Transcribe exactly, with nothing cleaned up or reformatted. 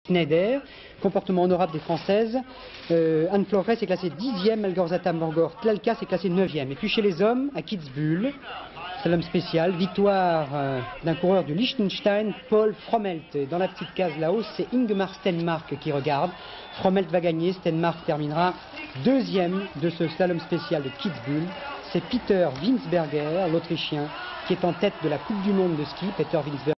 Schneider. Comportement honorable des Françaises. Euh, Anne Florès est classée dixième, Malgorzata Mangor-Tlalkas est classée neuvième. Et puis chez les hommes, à Kitzbühel, slalom spécial, victoire euh, d'un coureur du Liechtenstein, Paul Frommelt. Et dans la petite case là-haut, c'est Ingemar Stenmark qui regarde. Frommelt va gagner, Stenmark terminera deuxième de ce slalom spécial de Kitzbühel. C'est Peter Winsberger, l'Autrichien, qui est en tête de la Coupe du Monde de ski. Peter Winsberger.